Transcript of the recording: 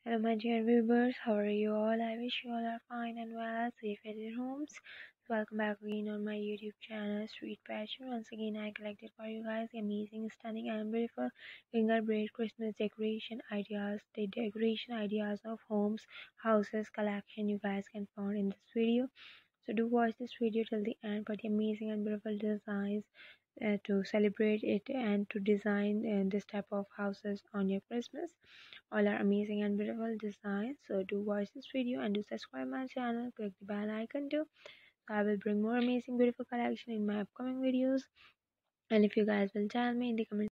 Hello, my dear viewers. How are you all? I wish you all are fine and well, safe at your homes. Welcome back again on my YouTube channel, Street Passion. Once again, I collected for you guys amazing, stunning, and beautiful fingerbraid Christmas decoration ideas. The decoration ideas of homes, houses collection you guys can find in this video. So do watch this video till the end for the amazing and beautiful designs to celebrate it and to design this type of houses on your Christmas. All are amazing and beautiful designs. So do watch this video and do subscribe my channel. Click the bell icon too. So I will bring more amazing beautiful collection in my upcoming videos. And if you guys will tell me in the comments